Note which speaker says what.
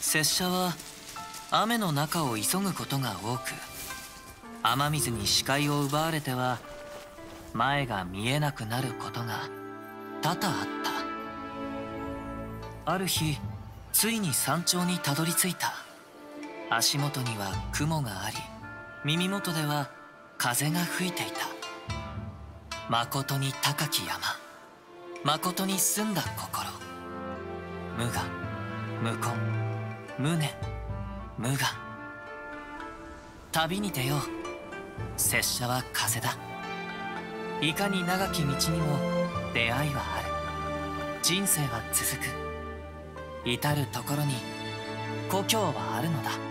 Speaker 1: 拙者は雨の中を急ぐことが多く、雨水に視界を奪われては前が見えなくなることが多々あった。ある日、ついに山頂にたどり着いた。足元には雲があり、耳元では風が吹いていた。まことに高き山、まことに澄んだ心。無我、無根、無念、無我。旅に出よう。拙者は風だ。いかに長き道にも出会いはある。人生は続く。至るところに故郷はあるのだ。